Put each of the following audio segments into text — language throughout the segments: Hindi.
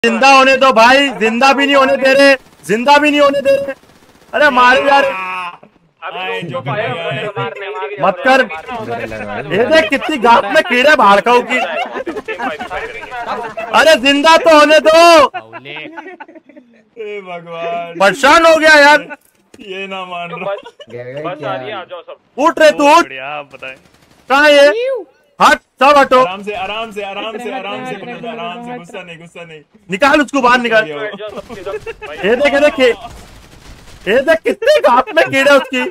जिंदा होने दो भाई, जिंदा भी नहीं होने दे रहे, जिंदा भी नहीं होने दे रहे। अरे मार यार, मत कर। ये देख कितनी घाट में कीड़े भाड़काऊ की। अरे जिंदा तो होने दो। भगवान परेशान हो गया यार, ये ना मान बस आ रही है, आ जाओ सब। उठ रहे तू, उठ। बताए कहाँ ये? हट, सब हटो। आराम से आराम से आराम से आराम से आराम से, गुस्सा नहीं गुस्सा नहीं। निकाल उसको बाहर, निकाल। ये देख, ये देख, ये देख कितने घाट में कीड़े उसकी।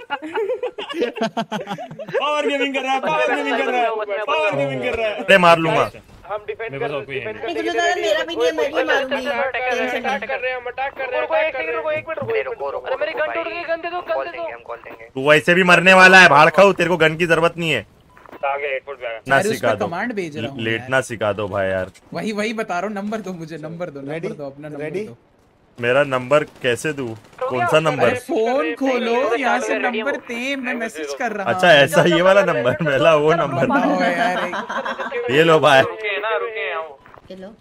पावर गेमिंग कर रहा है, पावर गेमिंग कर रहा है, पावर गेमिंग कर रहा है। अरे मार लूंगा। हम डिफेंड कर रहे हैं, मेरा भी नहीं है, मैं भी मारूंगी। अटैक कर रहे हैं, हम अटैक कर रहे हैं। रुको एक मिनट, अरे मेरी गन टूट गई, गन दे दो, गन दे दो। तू वैसे भी मरने वाला है भाड़काऊ, तेरे को गन की जरूरत नहीं है। आगे 8 फुट बैग ना सिखा दो, कमांड भेज रहा हूं, लेटना सिखा दो भाई यार। वही बता रहा हूँ, नंबर दो मुझे, नंबर दो, नंबर दो, अपना नंबर दो। मेरा नंबर कैसे दूं? कौन सा नंबर? फोन खोलो, यहाँ से नंबर दे, मैं मैसेज कर रहा हूँ। अच्छा ऐसा, ये वाला नंबर, मेरा वो नंबर। ये लो भाई। हेलो,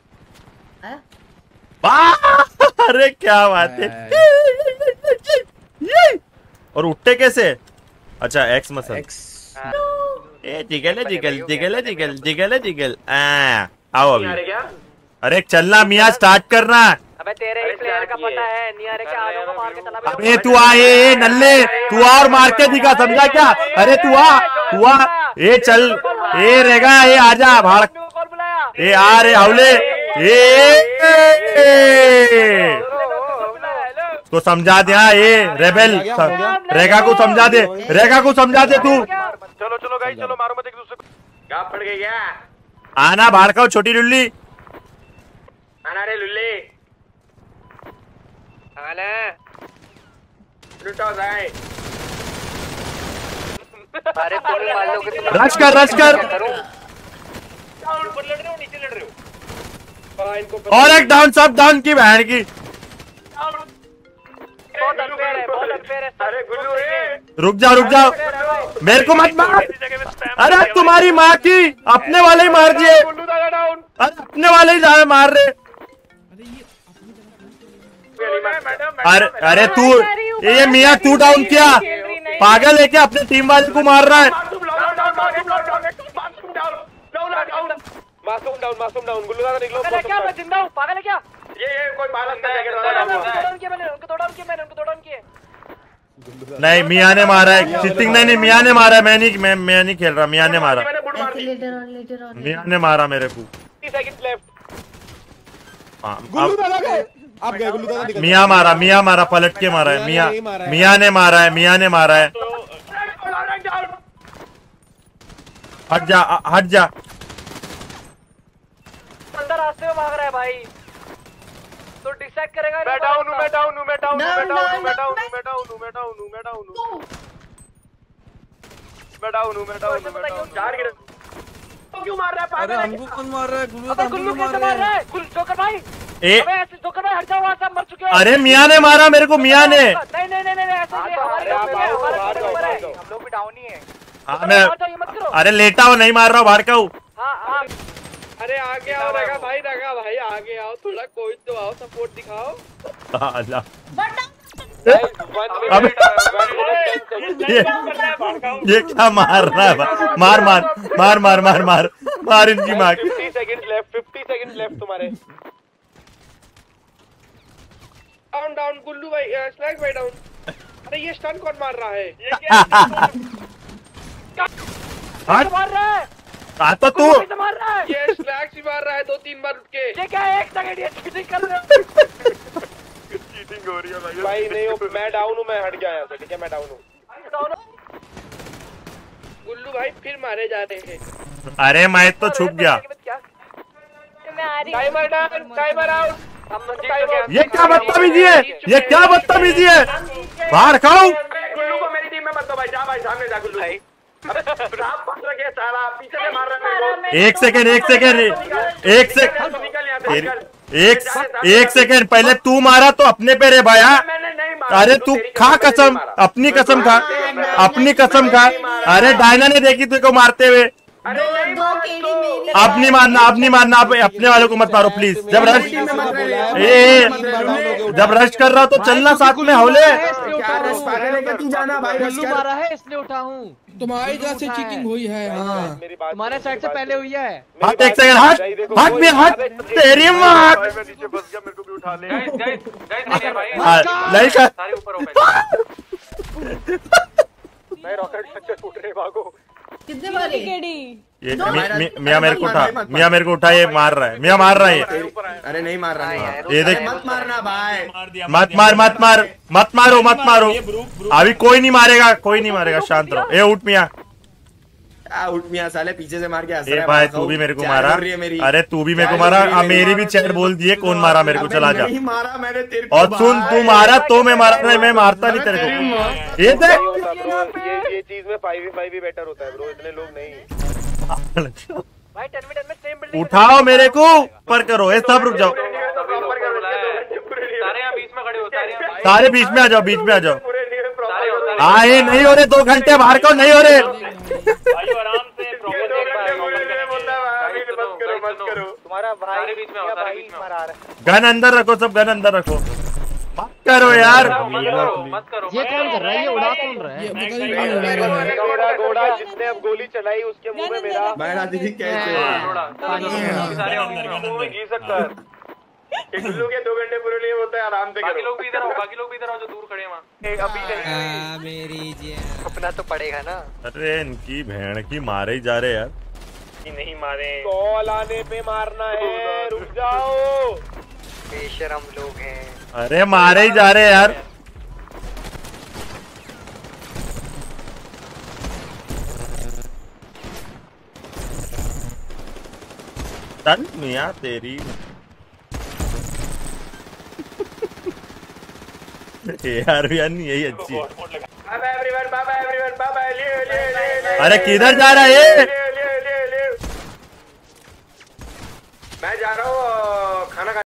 अरे क्या बात है। और उठते कैसे? अच्छा एक्स मसल। ए jiggle jiggle jiggle jiggle jiggle jiggle. आओ अभी। अरे चलना मियाँ, स्टार्ट करना। अबे तेरे ही प्लेयर का पता है, नहीं आ रहे क्या, आलू को मार के चला। अबे तू आ, ये नल्ले तू आ और मार के दिखा, समझा क्या? अरे तू आ, तू आ, ये चल, ये रहेगा, ये आजा भाड़, ये आ रे हावले, ये तो समझा दे। ये रेबेल रेगा को समझा दे, रेगा को समझा दे तू। चलो चलो गाइस, चलो मारो मत एक दूसरे को। क्या पड़ गई क्या? आना भाड़काऊ, छोटी लुल्ली आना रे लुल्ली, आना लुटाओ जाए। अरे तुम मार लो कि तुम रश कर, रश कर। ऊपर लड़ रहे हो, नीचे लड़ रहे हो। इनको और एक डाउन, सब डाउन की बहन की। बहुत अनफेयर है, बहुत अनफेयर है। अरे गुल्लू रे, रुक जाओ, रुक जाओ, मेरे को मत मार। अरे तुम्हारी माँ की, अपने वाले ही मार दिए। गुल्लू दादा डाउन। अरे अपने वाले ही ज्यादा मार रहे। अरे अरे तू, ये मियाँ तू डाउन किया, पागल है क्या? अपने टीम वाले को मार रहा है। मासूम डाउन, गुल्लू दादा निकलो। अरे क्या, मैं जिंदा हूँ, पागल है क्या? ये कोई बालक है, उनको डाउन किया मैंने, उनको दो डाउन किए। नहीं मियाँ ने मारा है, चिटिंग नहीं, मियाँ ने मारा है। मैं नहीं खेल रहा, मियाँ ने मारा, मियाँ ने मारा मेरे को। 30 सेकंड लेफ्ट। आप गए गुल्लू दादा निकल। मियाँ मारा, मियाँ मारा, पलट के मारा है। मियाँ ने मारा है, मियाँ ने मारा है। हट जा, हट जा। अंदर रास्ते में भाग रहा है भाई, तो डिसाइड करेगा। मैं डाउन हूं, मैं डाउन हूं, मैं डाउन हूं, मैं डाउन हूं, मैं डाउन हूं, मैं डाउन हूं, मैं डाउन हूं, मैं डाउन हूं, मैं डाउन हूं, मैं डाउन हूं, मैं डाउन हूं। चार गिरे तो क्यों मार रहा है? पागल है। हमको कौन मार रहा है? गुल्लू कैसे मार रहा है? जोकर भाई, ए अबे ऐसे जोकर भाई हट जाओ, वहां सब मर चुके हो। अरे मियाँ ने मारा मेरे को, मियाँ ने। नहीं ऐसे ही हमारे हम लोग भी डाउन ही है। हाँ मैं, अरे लेटा हो, नहीं मार रहा हूँ भाड़काऊ। हाँ अरे आगे आओ रगा भाई, आगे आओ, थोड़ा कोई तो आओ, सपोर्ट दिखाओ। अबे ये क्या मार रहा है? मार मार मार मार मार मार मार इनकी मार। 50 सेकंड्स लेफ्ट, 50 सेकंड्स लेफ्ट तुम्हारे। डाउन डाउन गुल्लू भाई, स्लैग भाई डाउन। अरे ये स्टन कौन मार रहा है? ये क्या मार रहा है? तो तू मार रहा है, ये स्लैग ही मार रहा है 2-3 बार उठ के। ये क्या है? एक सेकंड, ये चीटिंग कर रहे हो। चीटिंग हो रही है भाई नहीं हो, मैं डाउन हूं, मैं हट गया यहां से, ठीक है मैं डाउन हूं। गुल्लू भाई फिर मारे जा रहे हैं। अरे मैं तो छुप गया। Timer down, timer out. ये क्या बदतमीजी है? ये क्या बदतमीजी है? भाड़काऊ, गुल्लू को मेरी टीम में मत दो भाई, जा भाई सामने जा गुल्लू भाई। पीछे से मार रहा है। एक सेकंड, एक सेकंड, एक सेकंड, एक सेकंड, पहले तू मारा तो अपने पे रे भाई। अरे तू खा कसम, अपनी कसम खा, अपनी कसम खा। अरे डायना ने देखी तुझको मारते हुए। दो केड़ी मेरी। अब नहीं मारना, अब नहीं मारना, आप अपने वालों को मत मारो प्लीज। जब रश जब रश कर रहा हो तो चलना साथ में। हौले मारा है इसलिए उठा हूँ। तुम्हारी तरह से चीटिंग हुई है। हाँ तुम्हारे साइड से पहले हुई है। हाथ एक सेकंड, हाथ में हाथ तेरी माँ नीचे बस गया, मेरे को भी उठा ले। नहीं सर रॉकेट लॉन्चर फूट रहे, भागो। कितने मारे? ये मियाँ मेरे को उठा, मियाँ मेरे को उठा, ये मार रहा है, मियाँ मार रहा है। अरे नहीं मार रहा है ये देख, मत मारना भाई, मत मार मत मार मत मारो मत मारो। अभी कोई नहीं मारेगा, कोई नहीं मारेगा, शांत रहो। ए उठ मियाँ, उठ मियाँ साले पीछे से मार के हंस ए रहा है। भाई तू भी मेरे को मारा। अरे तू भी मेरे को मारा। अब मेरी भी चैट बोल दिए कौन मारा मेरे को, चला जा। नहीं मारा मैंने तेरे को। और सुन, तू मारा तो मैं मारा नहीं, मैं मारता नहीं तेरे को। ये देख ये चीज में 5v5 भी बेटर होता है ब्रो, इतने लोग नहीं। भाई 10 मिनट में सेम बिल्डिंग। उठाओ मेरे को ऊपर करो। ए सब रुक जाओ, सारे यहाँ बीच में खड़े होते हैं। सारे बीच में आ जाओ, बीच में आ जाओ। आए नहीं हो रहे 2 घंटे बाहर को नहीं हो रहे। आराम से तुम्हारा भाई बीच में होता है। गन अंदर रखो, सब गन अंदर रखो। मत करो यार। मत करो। ये कौन कर रहा है? ये उड़ा कौन रहा है? घोड़ा घोड़ा जिसने अब गोली चलाई उसके मुंह में मेरा बैठा दीदी कैसे घी सकता है। 2 घंटे पूरे लिए होता है, आराम से। बाकी लोग भी इधर आओ, बाकी लोग भी इधर आओ जो दूर खड़े हैं वहाँ। अभी नहीं मेरी अपना तो पड़ेगा ना। अरे इनकी भेड़ की मारे ही जा रहे यार। नहीं मारे, कॉल आने पे मारना है। रुक जाओ, बेशरम लोग हैं। अरे मारे ही जा रहे यार। चल मियाँ तेरी यार यही अच्छी है। अरे किधर जा रहा है ये? मैं जा रहा हूँ खाना